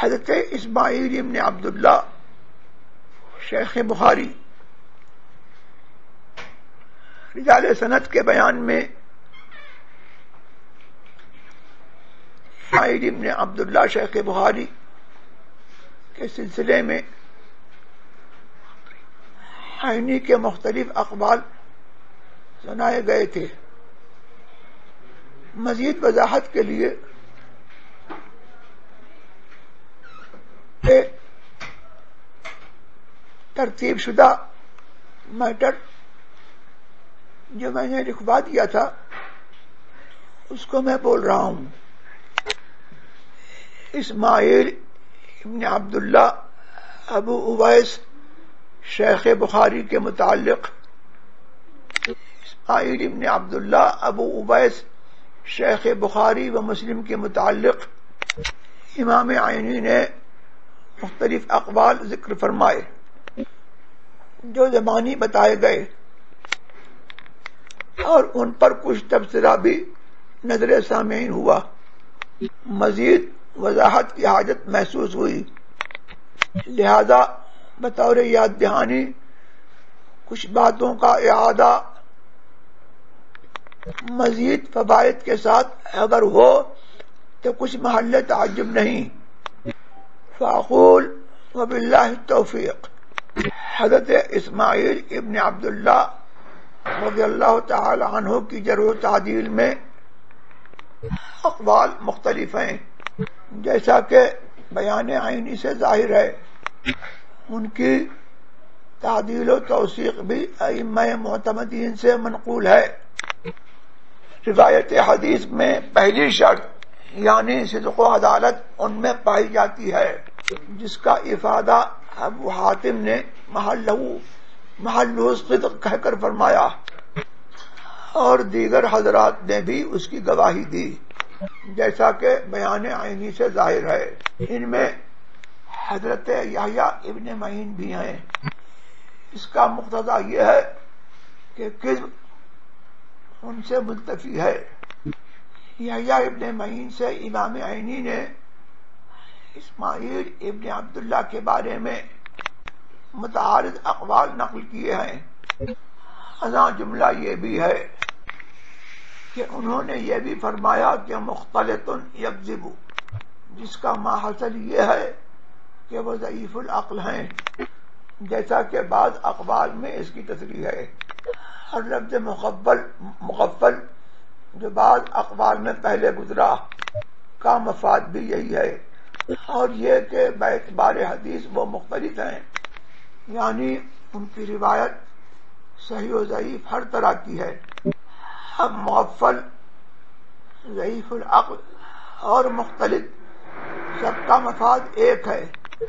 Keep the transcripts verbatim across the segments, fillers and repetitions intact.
حضرت اسماعیل ابن عبداللہ شیخ بخاری رجال سند کے بیان میں اسماعیل ابن عبداللہ شیخ بخاری کے سلسلے میں عینی کے مختلف اقوال سنائے گئے تھے. مزید وضاحت کے لیے ترتیب شدہ میٹر جو میں نے لکھوا دیا تھا اس کو میں بول رہا ہوں. اسماعیل ابن عبداللہ ابو اویس شیخ بخاری کے متعلق اسماعیل ابن عبداللہ ابو اویس شیخ بخاری و مسلم کے متعلق امام عینی نے مختلف اقوال ذکر فرمائے جو زبانی بتائے گئے اور ان پر کچھ تبصرہ بھی نظر سامعین ہوا. مزید وضاحت کی حاجت محسوس ہوئی، لہذا بطور یاد دہانی کچھ باتوں کا اعادہ مزید فوائد کے ساتھ اگر ہو تو کچھ محل تعجب نہیں. فاقول وباللہ التوفیق. حضرت اسماعیل ابن عبداللہ رضی اللہ تعالی عنہ کی جرح و تعدیل میں اقوال مختلف ہیں جیسا کہ بیان عینی سے ظاہر ہے. ان کی تعدیل و توثیق بھی ائمہ معتمدین سے منقول ہے. روایت حدیث میں پہلی شرط یعنی صدق و عدالت ان میں پائی جاتی ہے، جس کا افادہ ابو حاتم نے محلہ محلہ صدق کہہ کر فرمایا اور دیگر حضرات نے بھی اس کی گواہی دی جیسا کہ بیان عینی سے ظاہر ہے. ان میں حضرت یحییٰ ابن معین بھی ہیں. اس کا مقتضا یہ ہے کہ کذب ان سے منتفی ہے. یحییٰ ابن معین سے امام عینی نے اسماعیل ابن عبداللہ کے بارے میں متعارض اقوال نقل کیے ہیں. ازاں جملہ یہ بھی ہے کہ انہوں نے یہ بھی فرمایا کہ مختلط یکذب، جس کا ماحصل یہ ہے کہ وہ ضعیف العقل ہیں جیسا کہ بعض اقوال میں اس کی تصریح ہے. اور لفظ مغفل مغفل جو بعض اقوال میں پہلے گزرا کا مفاد بھی یہی ہے، اور یہ کہ باعتبار حدیث وہ مختلف ہیں، یعنی ان کی روایت صحیح و ضعیف ہر طرح کی ہے. اب مغفل، ضعیف العقل اور مختلف سب کا مفاد ایک ہے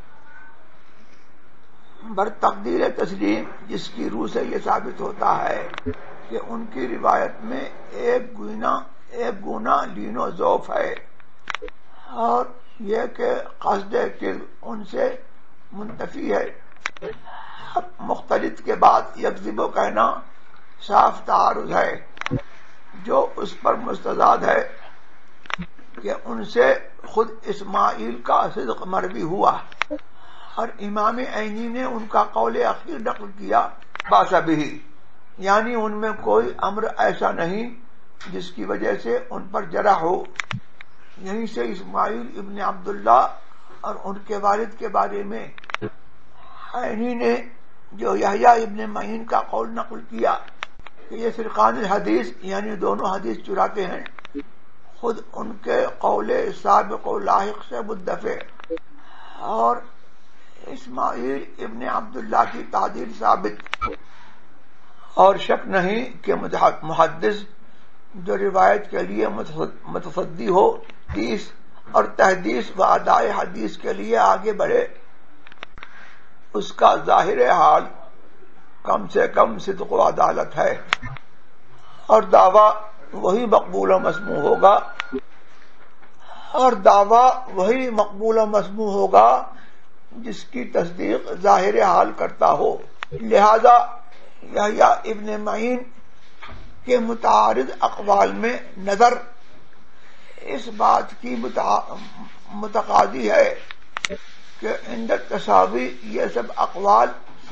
بر تقدیر تسلیم، جس کی روح سے یہ ثابت ہوتا ہے کہ ان کی روایت میں ایک گونا ایک گنا لین و ضعف ہے، اور یہ کہ قصد کذب ان سے منتفی ہے. اب مختلف کے بعد یکذب کہنا صاف تعارض ہے جو اس پر مستضاد ہے کہ ان سے خود اسماعیل کا صدق مروی ہوا اور امام عینی نے ان کا قول اخیر نقل کیا باس بھی، یعنی ان میں کوئی امر ایسا نہیں جس کی وجہ سے ان پر جرح ہو. یہیں سے اسماعیل ابن عبداللہ اور ان کے والد کے بارے میں عینی نے جو یحییٰ ابن معین کا قول نقل کیا کہ یہ فرقان الحدیث یعنی دونوں حدیث چراتے ہیں، خود ان کے قول سابق و لاحق سے مدفع، اور اسماعیل ابن عبداللہ کی تعدیل ثابت. اور شک نہیں کہ محدث جو روایت کے لیے متصدی ہو تیس اور تحدیث و ادائے حدیث کے لیے آگے بڑھے، اس کا ظاہر حال کم سے کم صدق و عدالت ہے، اور دعویٰ وہی مقبول و مسموع ہوگا اور دعویٰ وہی مقبول و مسموع ہوگا جس کی تصدیق ظاہر حال کرتا ہو. لہذا یحییٰ ابن معین کے متعارض اقوال میں نظر اس بات کی متقاضی ہے کہ عند تساوی یہ سب اقوال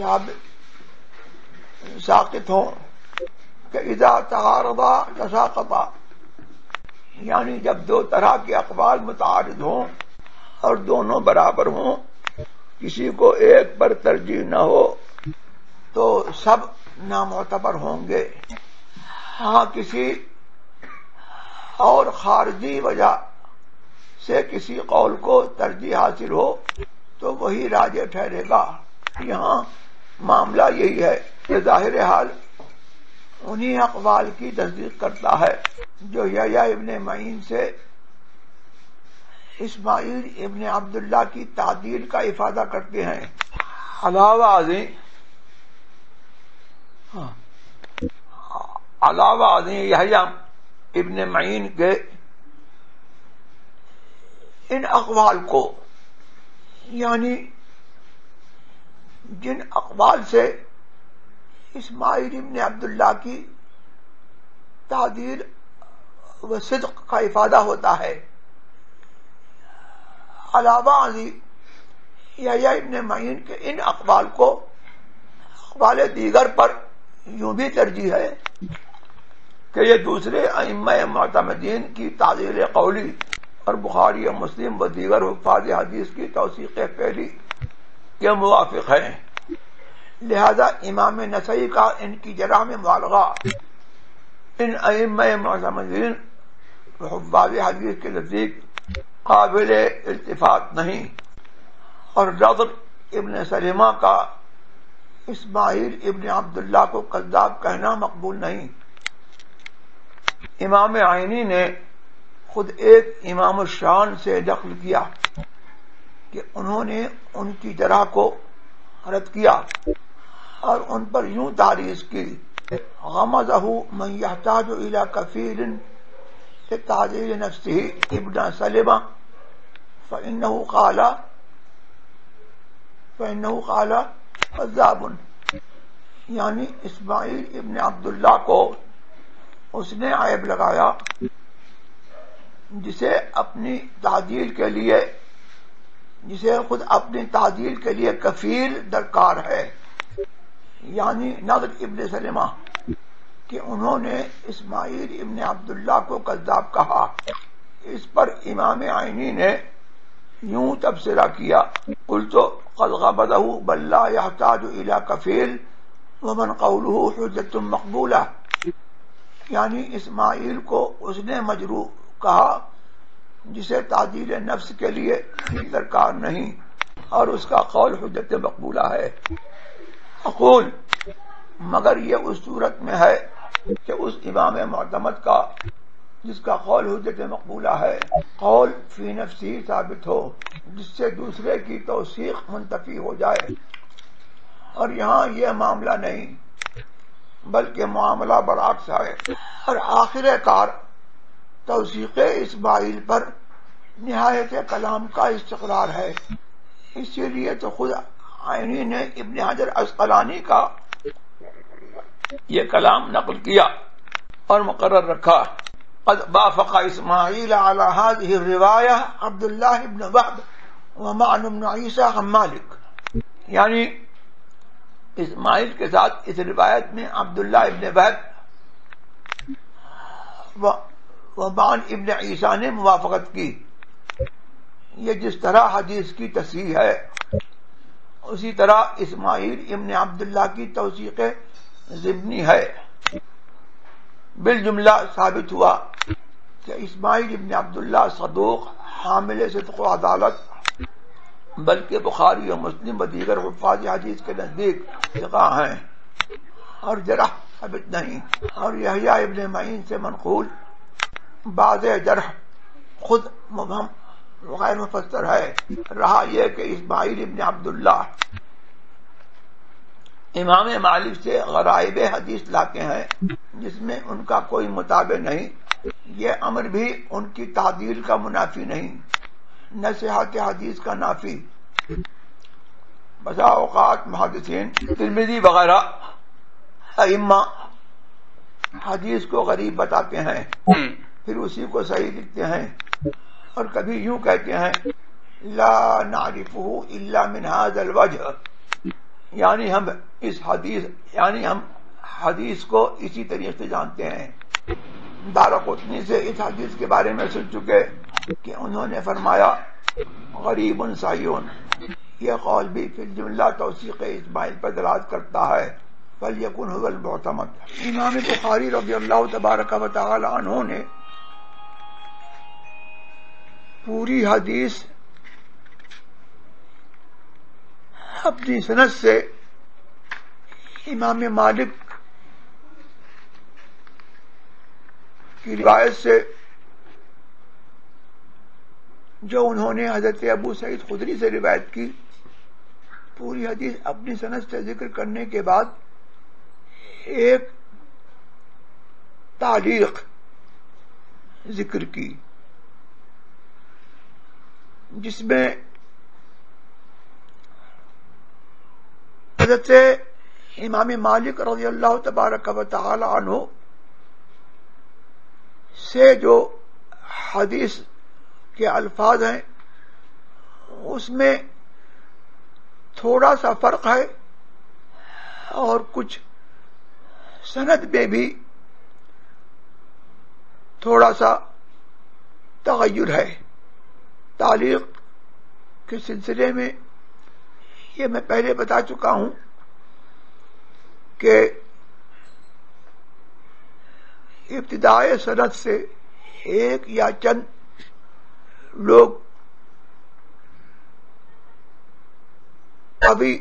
ساقط ہوں کہ اذا تعارضا تساقطا، یعنی جب دو طرح کے اقوال متعارض ہوں اور دونوں برابر ہوں، کسی کو ایک پر ترجیح نہ ہو تو سب نامعتبر ہوں گے۔ ہاں کسی اور خارجی وجہ سے کسی قول کو ترجیح حاصل ہو تو وہی راجح ٹھہرے گا۔ یہاں معاملہ یہی ہے کہ ظاہر حال انہی اقوال کی تصدیق کرتا ہے جو یحییٰ ابن معین سے اسماعیل ابن عبداللہ کی تعدیل کا افادہ کرتے ہیں۔ علاوہ ازیں علاوہ ازیں یحییٰ ابن معین کے ان اقوال کو، یعنی جن اقوال سے اسماعیل ابن عبداللہ کی تعدیل و صدق کا افادہ ہوتا ہے، علاوہ ازیں یحییٰ ابن معین کے ان اقوال کو اقوال دیگر پر یوں بھی ترجیح ہے کہ یہ دوسرے ائمہ معتمدین کی تعدیل قولی اور بخاری و مسلم و دیگر حفاظ حدیث کی توثیق پہلی کے موافق ہیں۔ لہذا امام نسائی کا ان کی جرح میں مبالغہ ان ائمہ معتمدین حفاظ حدیث کے نزدیک قابل التفات نہیں، اور نضر ابن سلمہ کا اسماعیل ابن عبداللہ کو کذاب کہنا مقبول نہیں۔ امام عینی نے خود ایک امام الشان سے نقل کیا کہ انہوں نے ان کی جرح کو رد کیا اور ان پر یوں تعریض کی، غمزہ من یحتاج الی کفیل لتعدیل نفسہ ابن سلمہ فإنہ قال فإنہ قال کذاب، یعنی اسماعیل ابن عبداللہ کو اس نے عیب لگایا جسے اپنی تعدیل کے لیے جسے خود اپنی تعدیل کے لیے کفیل درکار ہے، یعنی نضر ابن سلمہ، کہ انہوں نے اسماعیل ابن عبداللہ کو کذاب کہا۔ اس پر امام عینی نے یوں تبصرہ کیا، قلت قد غمزہ بل لا يحتاج الى کفیل ومن قولہ حجۃ مقبولہ، یعنی اسماعیل کو اس نے مجروح کہا جسے تعدیل نفس کے لیے درکار نہیں اور اس کا قول حجت مقبولہ ہے۔ اقول، مگر یہ اس صورت میں ہے کہ اس امام معتمد کا جس کا قول حجت مقبولہ ہے قول فی نفسی ثابت ہو جس سے دوسرے کی توثیق منتفی ہو جائے، اور یہاں یہ معاملہ نہیں بلکہ معاملہ برعکس ہے، اور آخر کار توثیق اسماعیل پر نہایت کلام کا استقرار ہے۔ اسی لیے تو خود عینی نے ابن حجر عسقلانی کا یہ کلام نقل کیا اور مقرر رکھا، قد وافق اسماعیل على هذه الروایہ عبداللہ ابن وہب ومعن بن عیسیٰ عن مالک، یعنی اسماعیل کے ساتھ اس روایت میں عبداللہ ابن وہب ومعن ابن عیسیٰ نے موافقت کی۔ یہ جس طرح حدیث کی تصحیح ہے اسی طرح اسماعیل ابن عبداللہ کی توثیق ضمنی ہے۔ بالجملہ ثابت ہوا کہ اسماعیل ابن عبداللہ صدوق حامل صدق و عدالت، بلکہ بخاری و مسلم و دیگر حفاظ حدیث کے نزدیک ثقہ ہیں اور جرح ثابت نہیں، اور یحییٰ ابن معین سے منقول بعض جرح خود مبہم غیر مفسر ہے۔ رہا یہ کہ اسماعیل ابن عبداللہ امام مالک سے غرائب حدیث لاتے ہیں جس میں ان کا کوئی مطابع نہیں، یہ امر بھی ان کی تعدیل کا منافی نہیں، نہ صحت حدیث کا نافی۔ بسا اوقات محدثین ترمذی وغیرہ ائمہ حدیث کو غریب بتاتے ہیں، پھر اسی کو صحیح لکھتے ہیں، اور کبھی یوں کہتے ہیں لا نعرفه الا من هذا الوجه، یعنی ہم اس حدیث یعنی ہم حدیث کو اسی طریقے سے جانتے ہیں۔ دارقطنی سے اس حدیث کے بارے میں سن چکے کہ انہوں نے فرمایا غریب صحیح، یہ قول بھی فی الجملہ توثیق اسماعیل پر دلالت کرتا ہے، فلیکن هو المعتمد۔ امام بخاری رضی اللہ تبارک و تعالی عنہ نے پوری حدیث اپنی سند سے امام مالک کی روایت سے، جو انہوں نے حضرت ابو سعید خدری سے روایت کی، پوری حدیث اپنی سند سے ذکر کرنے کے بعد ایک تعلیق ذکر کی، جس میں حضرت امام مالک رضی اللہ تبارک و تعالی عنہ سے جو حدیث کے الفاظ ہیں اس میں تھوڑا سا فرق ہے، اور کچھ سند میں بھی تھوڑا سا تغیر ہے۔ تعلیق کے سلسلے میں یہ میں پہلے بتا چکا ہوں کہ ابتدائے سند سے ایک یا چند لوگ ابھی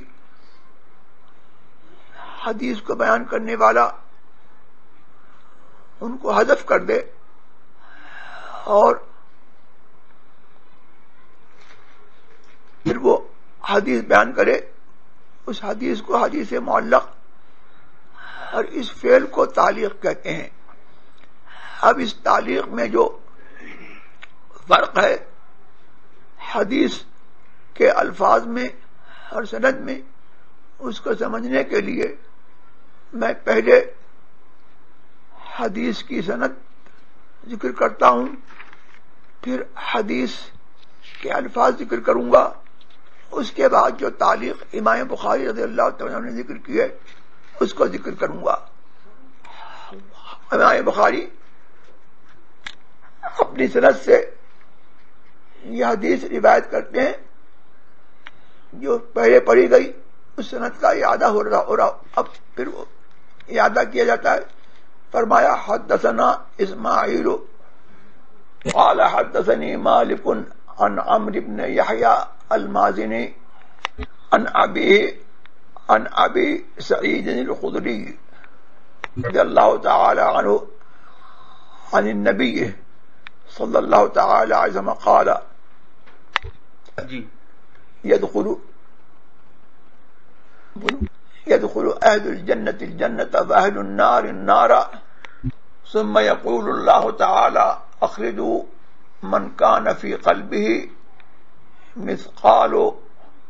حدیث کو بیان کرنے والا ان کو حذف کر دے اور پھر وہ حدیث بیان کرے، اس حدیث کو حدیث معلق اور اس فعل کو تعلیق کہتے ہیں۔ اب اس تعلیق میں جو فرق ہے حدیث کے الفاظ میں اور سند میں، اس کو سمجھنے کے لیے میں پہلے حدیث کی سند ذکر کرتا ہوں، پھر حدیث کے الفاظ ذکر کروں گا، اس کے بعد جو تعلیق امام بخاری رضی اللہ تعالیٰ عنہ نے ذکر کی ہے اس کو ذکر کروں گا۔ امام بخاری اپنی سند سے یہ حدیث روایت کرتے ہیں، جو پہلے پڑھی گئی اس سند کا اعادہ ہو رہا ہو رہا اب پھر وہ اعادہ کیا جاتا ہے۔ فرمایا حدثنا اسماعیل قال حدثني مالك عن عمرو بن يحيى المازني عن ابي عن ابي سعيد الخدري رضي الله تعالى عنه عن النبي صلى الله تعالى عليه وسلم قال يدخل يدخل أهل الجنة الجنة وأهل النار النار ثم يقول الله تعالى أخرجوا من كان في قلبه مثقال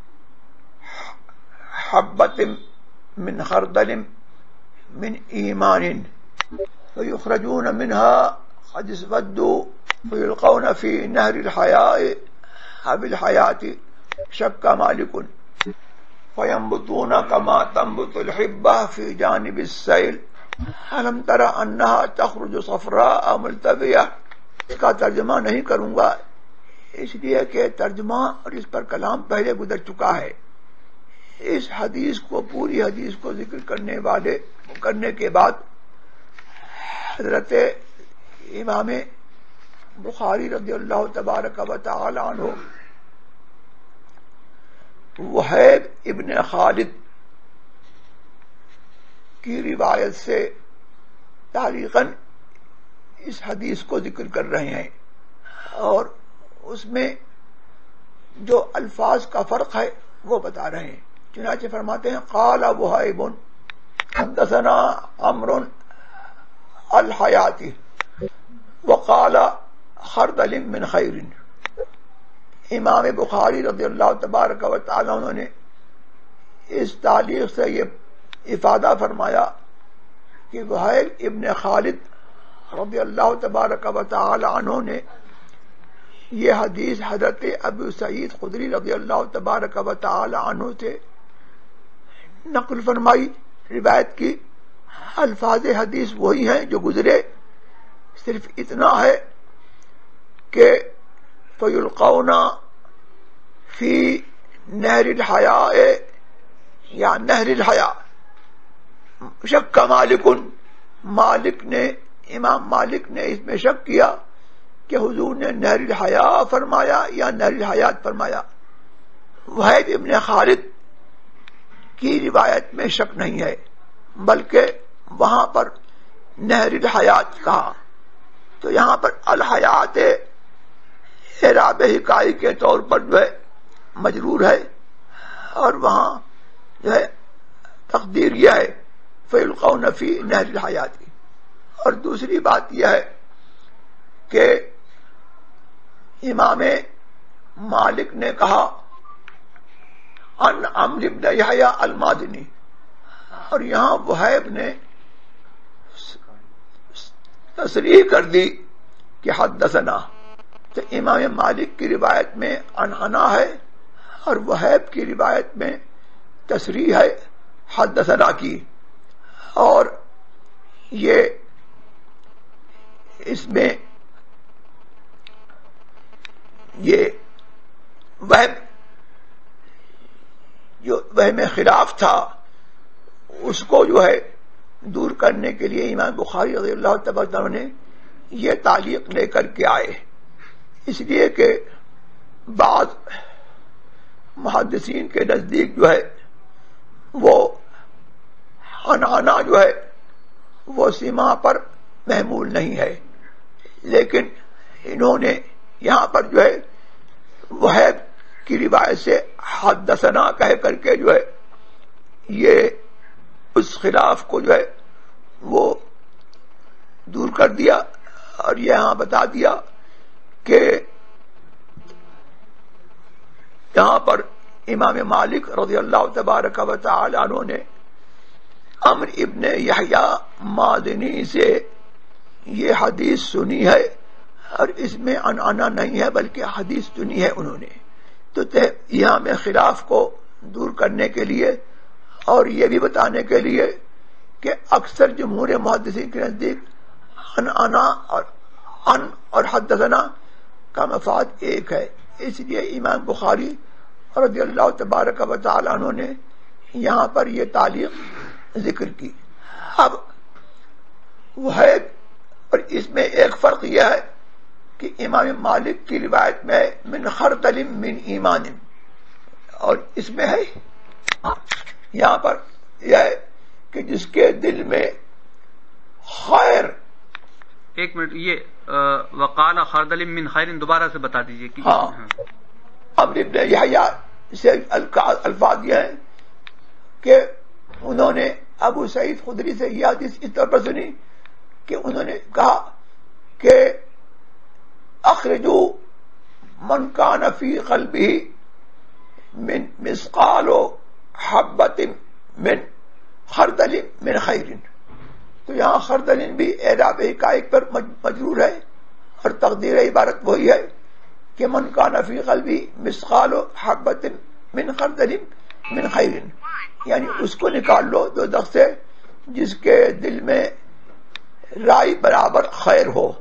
حبة من خردل من إيمان فيخرجون منها قد اسودوا فيلقون في نهر الحياة أو الحياة شك مالك فينبتون كما تنبت الحبة في جانب السيل ألم تر أنها تخرج صفراء ملتبية۔ اس کا ترجمہ نہیں کروں گا اس لیے کہ ترجمہ اور اس پر کلام پہلے گزر چکا ہے۔ اس حدیث کو پوری حدیث کو ذکر کرنے والے کرنے کے بعد حضرت امام بخاری رضی اللہ تبارک و تعالی عنہ وہیب ابن خالد کی روایت سے تعلیقاً اس حدیث کو ذکر کر رہے ہیں، اور اس میں جو الفاظ کا فرق ہے وہ بتا رہے ہیں۔ چنانچہ فرماتے ہیں قال وہیب حدثنا عمرو الحیاتی وقال خردل من خیر۔ امام بخاری رضی اللہ تبارک و تعالی عنہ نے اس تعلیق سے یہ افادہ فرمایا کہ وہیب ابن خالد رضی اللہ تبارک و تعالی عنہ نے یہ حدیث حضرت ابو سعید خدری رضی اللہ تبارک و تعالی عنہ سے نقل فرمائی روایت کی. الفاظ حدیث وہی ہیں جو گزرے، صرف اتنا ہے کہ فَيُلْقَوْنَ فی نہر الحیاء یا نہر الحیاء. شک کا مالکن، مالک نے امام مالک نے اس میں شک کیا کہ حضور نے نہر الحیاء فرمایا یا نہر الحیات فرمایا. وہیب ابن خالد کی روایت میں شک نہیں ہے، بلکہ وہاں پر نہر الحیات کہا. تو یہاں پر الحیات اعراب حکائی کے طور پر جو ہے مجرور ہے، اور وہاں جو ہے تقدیر یہ ہے فَيُلْقَوْنَ فِي نَهْرِ الْحَيَاةِ. اور دوسری بات یہ ہے کہ امام مالک نے کہا ان عمرو بن یحییٰ المازنی، اور یہاں وہیب نے تصریح کر دی کہ حدثنا. تو امام مالک کی روایت میں انعنا ہے اور وہیب کی روایت میں تصریح ہے حدثنا کی. اور یہ اس میں یہ وہم جو وہم خلاف تھا اس کو جو ہے دور کرنے کے لیے امام بخاری رضی اللہ تبارک عنہ نے یہ تعلیق لے کر کے آئے. اس لیے کہ بعض محدثین کے نزدیک جو ہے وہ انعنا جو ہے وہ سما پر محمول نہیں ہے، لیکن انہوں نے یہاں پر جو ہے وہیب کی روایت سے حدثنا کہہ کر کے جو ہے یہ اس خلاف کو جو ہے وہ دور کر دیا، اور یہاں بتا دیا کہ یہاں پر امام مالک رضی اللہ تبارک و تعالی عنہ نے عمرو ابن یحییٰ مازنی سے یہ حدیث سنی ہے، اور اس میں انعنا نہیں ہے بلکہ حدیث سنی ہے انہوں نے. تو یہاں میں خلاف کو دور کرنے کے لیے اور یہ بھی بتانے کے لیے کہ اکثر جمہور محدثین کے نزدیک انعنا اور ان اور حدثنا کا مفاد ایک ہے، اس لیے امام بخاری رضی اللہ تبارک و تعالی عنہ نے یہاں پر یہ تعلیق ذکر کی. اب وہیب اور اس میں ایک فرق یہ ہے کہ امام مالک کی روایت میں من خردل من ایمان، اور اس میں ہے یہاں پر یہ ہے کہ جس کے دل میں خیر. ایک منٹ، یہ وقال خردل من خیر دوبارہ سے بتا دیجئے. ہاں عمرو بن یحییٰ سے الفاظ یہ ہیں کہ انہوں نے ابو سعید خدری سے یہ حدیث اس طور پر سنی کہ انہوں نے کہا کہ اخرجو من کان فی قلبہ من مثقال حبۃ من خردل من خیر. تو یہاں خردل بھی اعراب حقائق پر مجرور ہے، اور تقدیر عبارت وہی ہے کہ من کان فی قلبہ مثقال حبۃ من خردل من خیر، یعنی اس کو نکال لو دو دخ سے جس کے دل میں رائی برابر خیر ہو.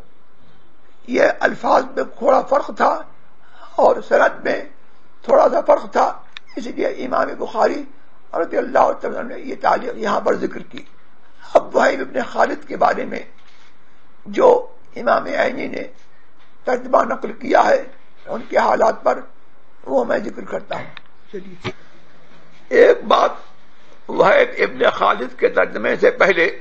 یہ الفاظ میں تھوڑا فرق تھا اور سند میں تھوڑا سا فرق تھا، اس لیے امام بخاری رضی اللہ تعالیٰ نے یہ تعلیق یہاں پر ذکر کی. اب وہیب ابن خالد کے بارے میں جو امام عینی نے ترجمہ نقل کیا ہے ان کے حالات پر وہ میں ذکر کرتا ہوں. چلیے ایک بات وہیب ابن خالد کے ترجمے سے پہلے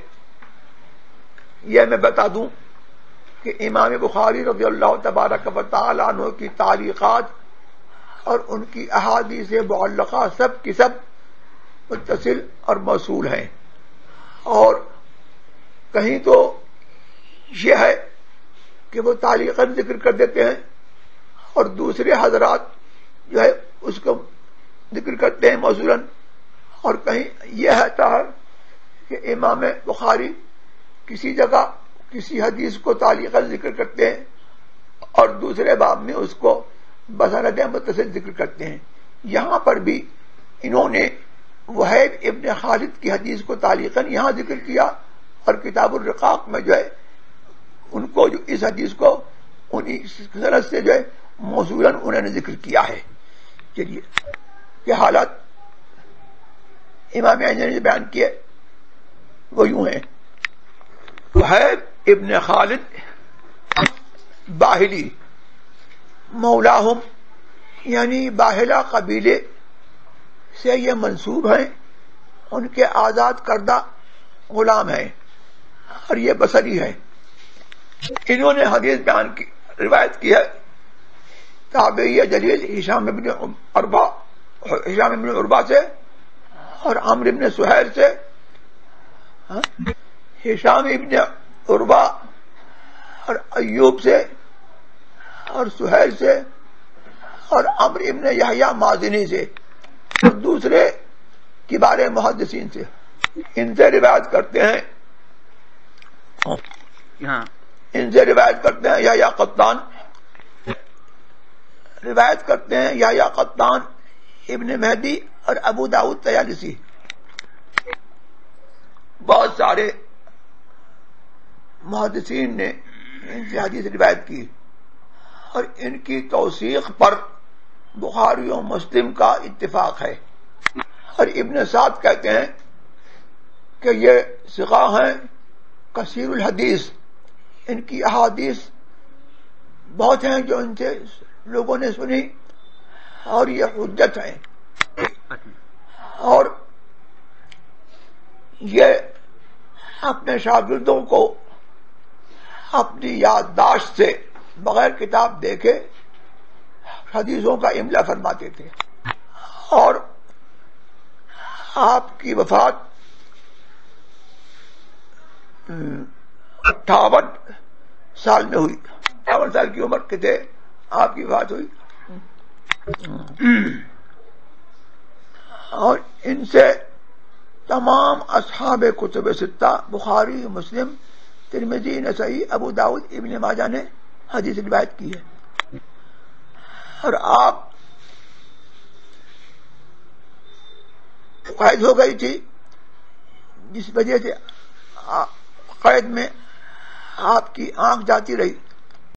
یہ میں بتا دوں کہ امام بخاری رضی اللہ تبارک و تعالی عنہ کی تعلیقات اور ان کی احادیث معلقہ سب کی سب متصل اور موصول ہیں، اور کہیں تو یہ ہے کہ وہ تعلیقاً ذکر کر دیتے ہیں اور دوسرے حضرات جو ہے اس کو ذکر کرتے ہیں موصولاً، اور کہیں یہ ہے کہ امام بخاری کسی جگہ کسی حدیث کو تعلیقاً ذکر کرتے ہیں اور دوسرے باب میں اس کو بسند متصل ذکر کرتے ہیں. یہاں پر بھی انہوں نے وہیب ابن خالد کی حدیث کو تعلیقاً یہاں ذکر کیا اور کتاب الرقاق میں جو ہے ان کو جو اس حدیث کو انہی سند سے جو ہے موصولاً انہوں نے ذکر کیا ہے. چلیے کہ حالات امام اعظم نے بیان کیے وہ یوں ہیں. وہیب ابن خالد باہلی مولاہم یعنی باہلا قبیلے سے یہ منسوب ہیں، ان کے آزاد کردہ غلام ہیں اور یہ بصری ہیں. انہوں نے حدیث بیان کی روایت کی ہے تابعی جلیل ہشام ابن عربہ ہشام ابن عربہ سے اور عمرو ابن سہیل سے. ہشام ابن عربہ اور ایوب سے اور سہیل سے اور عمرو ابن یحییٰ مازنی سے اور دوسرے کبار محدثین سے. ان سے روایت کرتے ہیں ان سے روایت کرتے ہیں یحییٰ قطان روایت کرتے ہیں یحییٰ قطان ابن مہدی اور ابو داؤد طیالسی. بہت سارے محدثین نے ان سے حدیث روایت کی اور ان کی توثیق پر بخاری و مسلم کا اتفاق ہے. اور ابن سعد کہتے ہیں کہ یہ ثقہ ہیں کثیر الحدیث، ان کی احادیث بہت ہیں جو ان سے لوگوں نے سنی اور یہ حجت ہیں. اور یہ اپنے شاگردوں کو اپنی یادداشت سے بغیر کتاب دیکھے حدیثوں کا املا فرماتے تھے. اور آپ کی وفات اٹھاون سال میں ہوئی. اٹھاون سال کی عمر کے تھے آپ کی وفات ہوئی. اور ان سے تمام اصحاب کتب ستہ بخاری مسلم ترمذی نسائی ابو داؤد ابن ماجہ نے حدیث روایت کی ہے. اور آپ قید ہو گئی تھی جس وجہ سے قید میں آپ کی آنکھ جاتی رہی.